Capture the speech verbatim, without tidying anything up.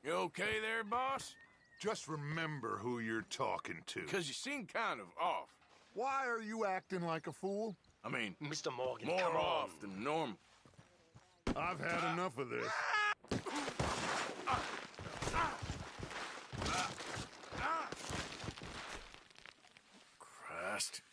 You okay there, boss? Just remember who you're talking to. Because you seem kind of off. Why are you acting like a fool? I mean, Mister Morgan, more come off on. than normal. I've had enough of this. Christ.